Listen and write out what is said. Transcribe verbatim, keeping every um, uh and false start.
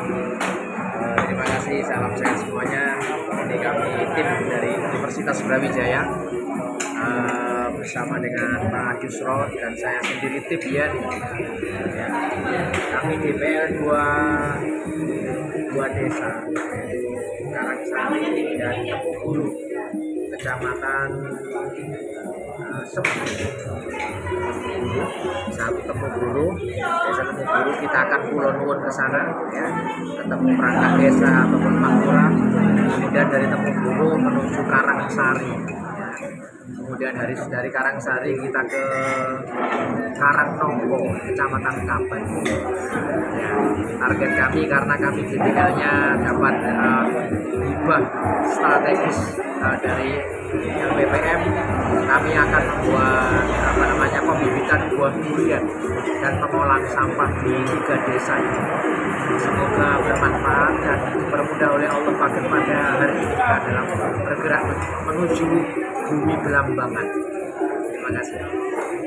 Eh, terima kasih, salam sehat semuanya. Ini kami tim dari Universitas Brawijaya eh, bersama dengan Pak Yusro dan saya sendiri tim ya. Ya. Kami D P R dua dua desa, Karangsari dan Tepugulu, Kecamatan uh, Sepu. Satu Tepugulu, desa Tepugulu, kita akan kulon-kulon ke sana ya, ketemu perangkat desa ataupun Pak Lurah. Kemudian dari Tepugulu menuju Karangsari. Kemudian dari dari Karangsari kita ke Karangnongko, Kecamatan Kaban. Ya, target kami karena kami D P L-nya dapat uh, hibah strategis uh, dari L P P M, kami akan membuat apa namanya pembibitan buah durian dan pengolahan sampah di tiga desa ini. Semoga bermanfaat dan dipermudah oleh Allah pada hari ini kita dalam bergerak menuju bumi Belambangan. Terima kasih.